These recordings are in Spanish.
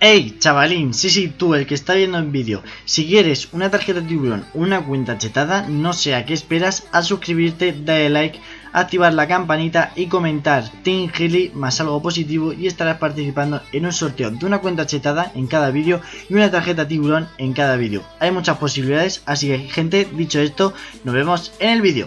Hey chavalín, sí, tú, el que está viendo el vídeo, si quieres una tarjeta de tiburón, una cuenta chetada, no sé a qué esperas, a suscribirte, darle like, activar la campanita y comentar Team Gili más algo positivo y estarás participando en un sorteo de una cuenta chetada en cada vídeo y una tarjeta tiburón en cada vídeo. Hay muchas posibilidades, así que gente, dicho esto, nos vemos en el vídeo.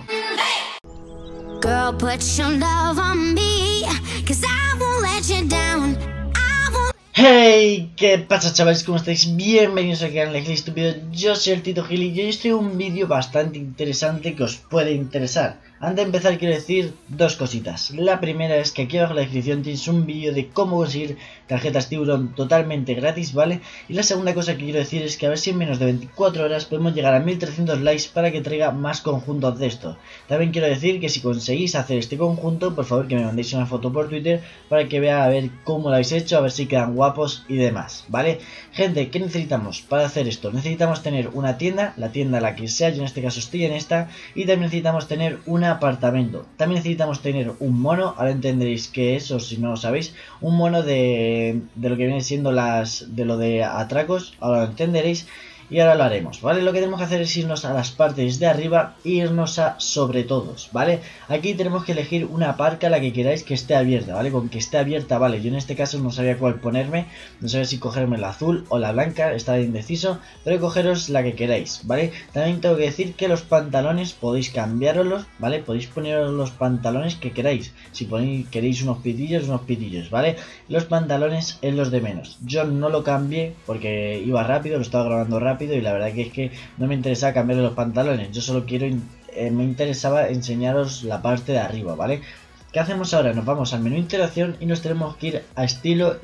Hey, ¿qué pasa chavales? ¿Cómo estáis? Bienvenidos al canal de Gili Estúpido. Yo soy el Tito Gili y hoy estoy en un vídeo bastante interesante que os puede interesar. Antes de empezar quiero decir dos cositas. La primera es que aquí abajo en la descripción tienes un vídeo de cómo conseguir tarjetas tiburón totalmente gratis, ¿vale? Y la segunda cosa que quiero decir es que a ver si en menos de 24 horas podemos llegar a 1300 likes para que traiga más conjuntos de esto. También quiero decir que si conseguís hacer este conjunto, por favor que me mandéis una foto por Twitter para que vea a ver cómo lo habéis hecho, a ver si quedan guapos y demás, ¿vale? Gente, ¿qué necesitamos para hacer esto? Necesitamos tener una tienda, la tienda la que sea, yo en este caso estoy en esta, y también necesitamos tener un apartamento. También necesitamos tener un mono, ahora entenderéis qué es, o si no lo sabéis, un mono de lo que viene siendo de lo de atracos, ahora lo entenderéis. Y ahora lo haremos, ¿vale? Lo que tenemos que hacer es irnos a las partes de arriba e irnos a sobre todos, ¿vale? Aquí tenemos que elegir una parca, la que queráis que esté abierta, ¿vale? Con que esté abierta, ¿vale? Yo en este caso no sabía cuál ponerme, no sabía si cogerme la azul o la blanca, estaba indeciso, pero cogeros la que queráis, ¿vale? También tengo que decir que los pantalones podéis cambiarlos, ¿vale? Podéis poneros los pantalones que queráis, si queréis unos pitillos, ¿vale? Los pantalones es los de menos. Yo no lo cambié porque iba rápido, lo estaba grabando rápido y la verdad que es que no me interesaba cambiar los pantalones, yo solo me interesaba enseñaros la parte de arriba, ¿vale? ¿Qué hacemos ahora? Nos vamos al menú interacción y nos tenemos que ir a estilo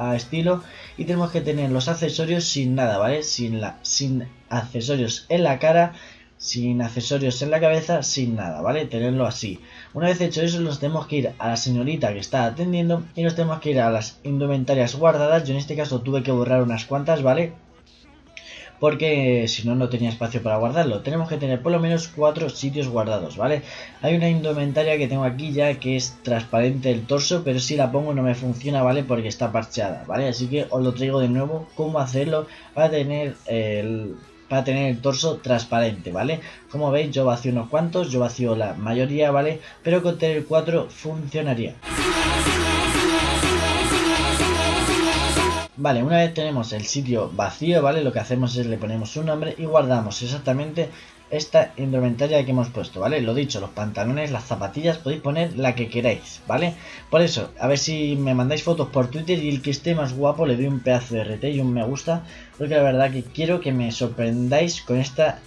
y tenemos que tener los accesorios sin nada, ¿vale? Sin accesorios en la cara, sin accesorios en la cabeza, sin nada, ¿vale? Tenerlo así. Una vez hecho eso, nos tenemos que ir a la señorita que está atendiendo y nos tenemos que ir a las indumentarias guardadas. Yo en este caso tuve que borrar unas cuantas, ¿vale? Porque si no, no tenía espacio para guardarlo. Tenemos que tener por lo menos 4 sitios guardados, ¿vale? Hay una indumentaria que tengo aquí ya que es transparente el torso, pero si la pongo no me funciona, ¿vale? Porque está parcheada, ¿vale? Así que os lo traigo de nuevo, cómo hacerlo para tener el torso transparente, ¿vale? Como veis, yo vacío unos cuantos, yo vacío la mayoría, ¿vale? Pero con tener 4 funcionaría. Vale, una vez tenemos el sitio vacío, ¿vale? Lo que hacemos es le ponemos un nombre y guardamos exactamente esta indumentaria que hemos puesto, ¿vale? Lo dicho, los pantalones, las zapatillas, podéis poner la que queráis, ¿vale? Por eso, a ver si me mandáis fotos por Twitter y el que esté más guapo le doy un pedazo de RT y un me gusta, porque la verdad que quiero que me sorprendáis con esta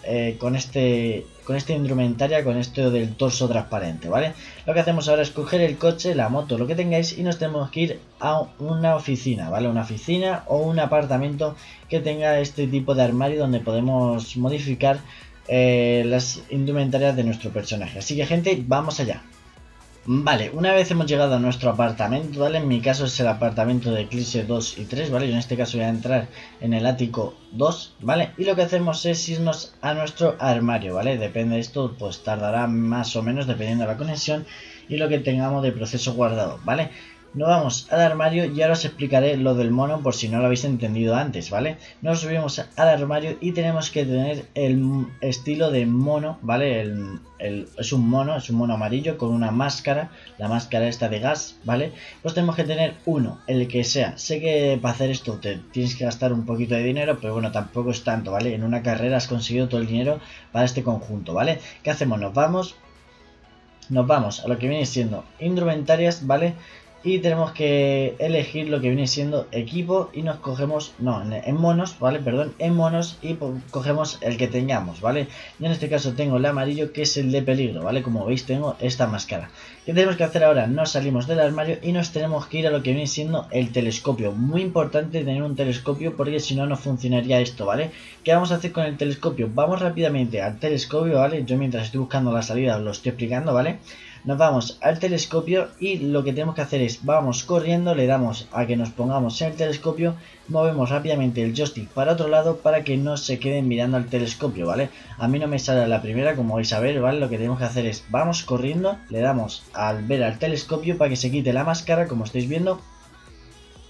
indumentaria, con esto del torso transparente, ¿vale? Lo que hacemos ahora es coger el coche, la moto, lo que tengáis y nos tenemos que ir a una oficina, ¿vale? Una oficina o un apartamento que tenga este tipo de armario donde podemos modificar las indumentarias de nuestro personaje. Así que gente, vamos allá. Vale, una vez hemos llegado a nuestro apartamento, ¿vale? En mi caso es el apartamento de Eclipse 2 y 3, ¿vale? Yo en este caso voy a entrar en el ático 2, ¿vale? Y lo que hacemos es irnos a nuestro armario, ¿vale? Depende de esto, pues tardará más o menos dependiendo de la conexión y lo que tengamos de proceso guardado, ¿vale? Nos vamos al armario y ahora os explicaré lo del mono por si no lo habéis entendido antes, ¿vale? Nos subimos al armario y tenemos que tener el estilo de mono, ¿vale? Es un mono amarillo con una máscara, la máscara esta de gas, ¿vale? Pues tenemos que tener uno, el que sea. Sé que para hacer esto te tienes que gastar un poquito de dinero, pero bueno, tampoco es tanto, ¿vale? En una carrera has conseguido todo el dinero para este conjunto, ¿vale? ¿Qué hacemos? Nos vamos a lo que viene siendo indumentarias, ¿vale? Y tenemos que elegir lo que viene siendo equipo y nos cogemos, en monos, ¿vale? Perdón, en monos y cogemos el que tengamos, ¿vale? Yo en este caso tengo el amarillo que es el de peligro, ¿vale? Como veis tengo esta máscara. ¿Qué tenemos que hacer ahora? Nos salimos del armario y nos tenemos que ir a lo que viene siendo el telescopio. Muy importante tener un telescopio porque si no, no funcionaría esto, ¿vale? ¿Qué vamos a hacer con el telescopio? Vamos rápidamente al telescopio, ¿vale? Yo mientras estoy buscando la salida os lo estoy explicando, ¿vale? Nos vamos al telescopio y lo que tenemos que hacer es, vamos corriendo, le damos a que nos pongamos en el telescopio, movemos rápidamente el joystick para otro lado para que no se queden mirando al telescopio, ¿vale? A mí no me sale la primera, como vais a ver, ¿vale? Lo que tenemos que hacer es, vamos corriendo, le damos al ver al telescopio para que se quite la máscara, como estáis viendo.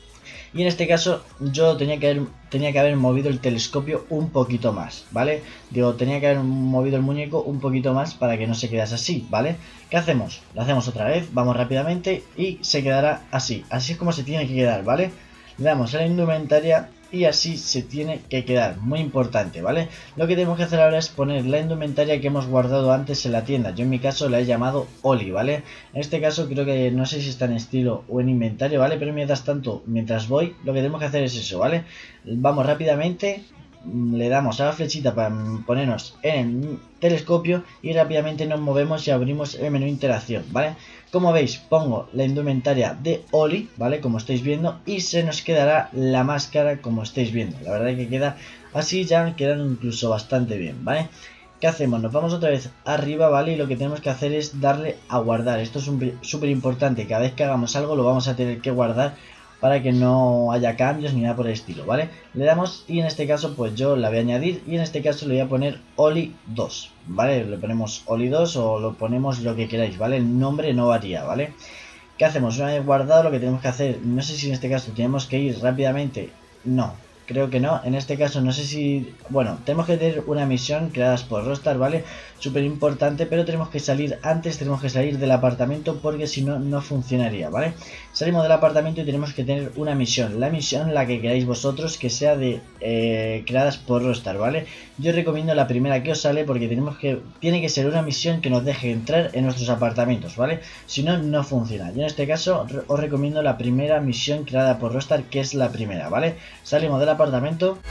Y en este caso yo tenía que haber movido el telescopio un poquito más, ¿vale? Digo, tenía que haber movido el muñeco un poquito más para que no se quedase así, ¿vale? ¿Qué hacemos? Lo hacemos otra vez, vamos rápidamente y se quedará así. Así es como se tiene que quedar, ¿vale? Le damos a la indumentaria y así se tiene que quedar, muy importante, ¿vale? Lo que tenemos que hacer ahora es poner la indumentaria que hemos guardado antes en la tienda. Yo en mi caso la he llamado Oli, ¿vale? En este caso creo que no sé si está en estilo o en inventario, ¿vale? Pero mientras tanto, mientras voy, lo que tenemos que hacer es eso, ¿vale? Vamos rápidamente, le damos a la flechita para ponernos en el telescopio y rápidamente nos movemos y abrimos el menú interacción, ¿vale? Como veis, pongo la indumentaria de Oli, ¿vale? Como estáis viendo, y se nos quedará la máscara como estáis viendo. La verdad es que queda así, ya quedan incluso bastante bien, ¿vale? ¿Qué hacemos? Nos vamos otra vez arriba, ¿vale? Y lo que tenemos que hacer es darle a guardar. Esto es súper importante. Cada vez que hagamos algo lo vamos a tener que guardar para que no haya cambios ni nada por el estilo, ¿vale? Le damos y en este caso pues yo la voy a añadir y en este caso le voy a poner Oli 2, ¿vale? Le ponemos Oli 2 o lo ponemos lo que queráis, ¿vale? El nombre no varía, ¿vale? ¿Qué hacemos? Una vez guardado lo que tenemos que hacer, no sé si en este caso tenemos que ir rápidamente, no. Creo que no, en este caso no sé si... Bueno, tenemos que tener una misión creada por Rockstar, ¿vale? Súper importante, pero tenemos que salir antes, tenemos que salir del apartamento porque si no, no funcionaría, ¿vale? Salimos del apartamento y tenemos que tener una misión. La misión, la que queráis vosotros, que sea de creadas por Rockstar, ¿vale? Yo recomiendo la primera que os sale porque tiene que ser una misión que nos deje entrar en nuestros apartamentos, ¿vale? Si no, no funciona. Yo en este caso os recomiendo la primera misión creada por Rockstar, que es la primera, ¿vale? Salimos del apartamento.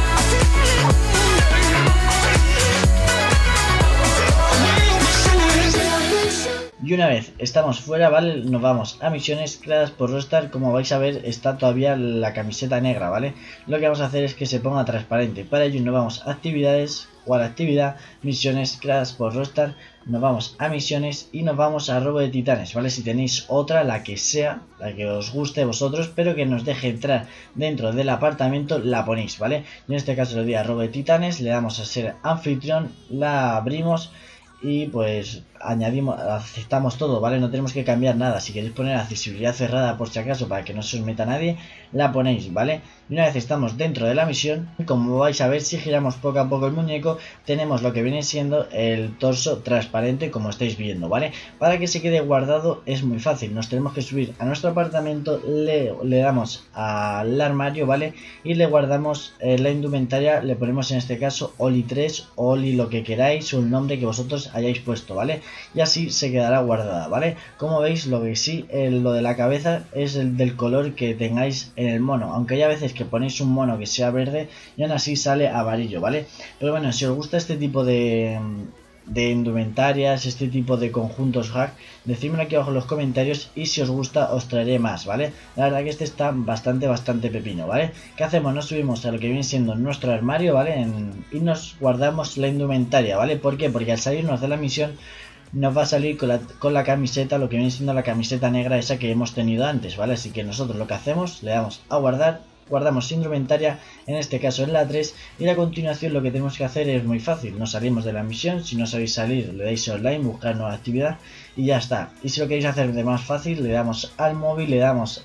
Y una vez estamos fuera, ¿vale? Nos vamos a misiones creadas por Rockstar. Como vais a ver, está todavía la camiseta negra, ¿vale? Lo que vamos a hacer es que se ponga transparente. Para ello nos vamos a actividades o a la actividad, misiones creadas por Rockstar. Nos vamos a misiones y nos vamos a robo de titanes, ¿vale? Si tenéis otra, la que sea, la que os guste a vosotros, pero que nos deje entrar dentro del apartamento, la ponéis, ¿vale? En este caso le doy a robo de titanes, le damos a ser anfitrión, la abrimos y pues aceptamos todo, ¿vale? No tenemos que cambiar nada. Si queréis poner accesibilidad cerrada por si acaso para que no se os meta nadie, la ponéis, ¿vale? Y una vez estamos dentro de la misión, como vais a ver, si giramos poco a poco el muñeco, tenemos lo que viene siendo el torso transparente, como estáis viendo, ¿vale? Para que se quede guardado es muy fácil. Nos tenemos que subir a nuestro apartamento, le damos al armario, ¿vale? Y le guardamos la indumentaria, le ponemos en este caso Oli 3, Oli lo que queráis o el nombre que vosotros hayáis puesto, ¿vale? Y así se quedará guardada, ¿vale? Como veis, lo que sí, lo de la cabeza es el del color que tengáis en el mono, aunque hay a veces que ponéis un mono que sea verde y aún así sale amarillo, ¿vale? Pero bueno, si os gusta este tipo de indumentarias, este tipo de conjuntos hack, decídmelo aquí abajo en los comentarios y si os gusta os traeré más, ¿vale? La verdad que este está bastante pepino, ¿vale? ¿Qué hacemos? Nos subimos a lo que viene siendo nuestro armario, ¿vale? Y nos guardamos la indumentaria, ¿vale? ¿Por qué? Porque al salirnos de la misión nos va a salir con la camiseta, lo que viene siendo la camiseta negra esa que hemos tenido antes, ¿vale? Así que nosotros lo que hacemos, le damos a guardar, guardamos indumentaria, en este caso en la 3, y a continuación lo que tenemos que hacer es muy fácil, nos salimos de la misión, si no sabéis salir le dais online, buscar nueva actividad y ya está. Y si lo queréis hacer de más fácil, le damos al móvil, le damos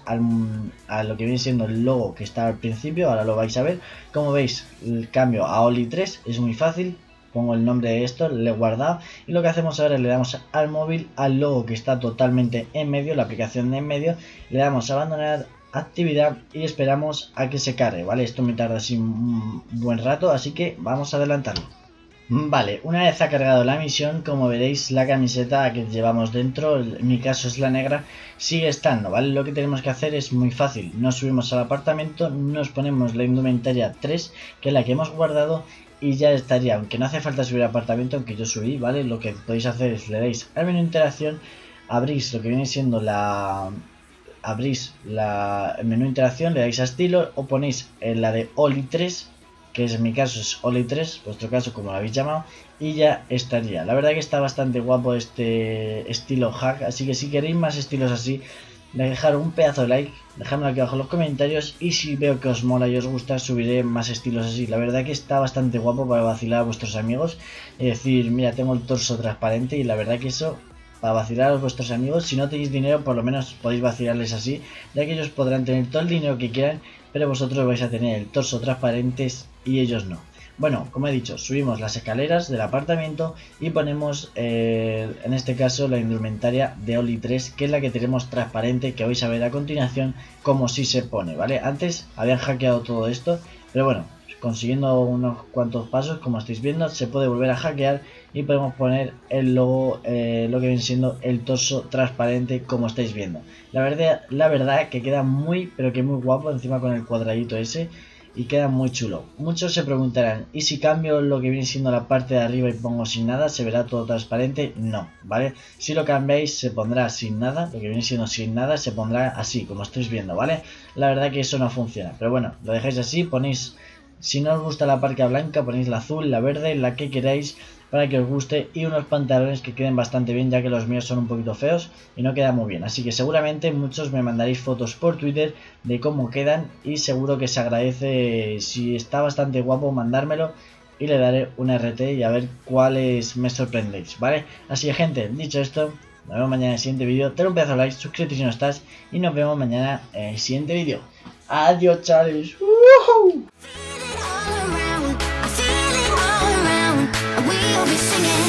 a lo que viene siendo el logo que está al principio, ahora lo vais a ver. Como veis, el cambio a Oli 3 es muy fácil. Pongo el nombre de esto, le he guardado y lo que hacemos ahora es le damos al móvil, al logo que está totalmente en medio, la aplicación de en medio, le damos a abandonar actividad y esperamos a que se cargue, ¿vale? Esto me tarda así un buen rato, así que vamos a adelantarlo. Vale, una vez ha cargado la misión, como veréis la camiseta que llevamos dentro, en mi caso es la negra, sigue estando, ¿vale? Lo que tenemos que hacer es muy fácil, nos subimos al apartamento, nos ponemos la indumentaria 3, que es la que hemos guardado, y ya estaría, aunque no hace falta subir al apartamento, aunque yo subí, ¿vale? Lo que podéis hacer es le dais al menú interacción, abrís lo que viene siendo el menú interacción, le dais a estilo o ponéis en la de Oli 3, que es en mi caso es Oli 3, vuestro caso como lo habéis llamado, y ya estaría. La verdad que está bastante guapo este estilo hack, así que si queréis más estilos así, dejar un pedazo de like, dejadmelo aquí abajo en los comentarios y si veo que os mola y os gusta subiré más estilos así. La verdad que está bastante guapo para vacilar a vuestros amigos y decir, mira, tengo el torso transparente, y la verdad que eso para vacilar a vuestros amigos. Si no tenéis dinero, por lo menos podéis vacilarles así, ya que ellos podrán tener todo el dinero que quieran, pero vosotros vais a tener el torso transparente y ellos no. Bueno, como he dicho, subimos las escaleras del apartamento y ponemos, en este caso, la indumentaria de Oli 3, que es la que tenemos transparente, que vais a ver a continuación cómo sí se pone, ¿vale? Antes habían hackeado todo esto, pero bueno, consiguiendo unos cuantos pasos, como estáis viendo, se puede volver a hackear y podemos poner el logo, lo que viene siendo el torso transparente, como estáis viendo. La verdad que queda muy, pero que muy guapo, encima con el cuadradito ese. Y queda muy chulo. Muchos se preguntarán, ¿y si cambio lo que viene siendo la parte de arriba y pongo sin nada, se verá todo transparente? No, ¿vale? Si lo cambiáis se pondrá sin nada, lo que viene siendo sin nada se pondrá así, como estáis viendo, ¿vale? La verdad que eso no funciona, pero bueno, lo dejáis así, ponéis, si no os gusta la parca blanca, ponéis la azul, la verde, la que queráis, para que os guste, y unos pantalones que queden bastante bien, ya que los míos son un poquito feos y no quedan muy bien. Así que seguramente muchos me mandaréis fotos por Twitter de cómo quedan y seguro que se agradece, si está bastante guapo, mandármelo y le daré un RT y a ver cuáles me sorprendéis, ¿vale? Así que gente, dicho esto, nos vemos mañana en el siguiente vídeo. Dale un pedazo de like, suscríbete si no estás y nos vemos mañana en el siguiente vídeo. Adiós, chavales. We'll be singing.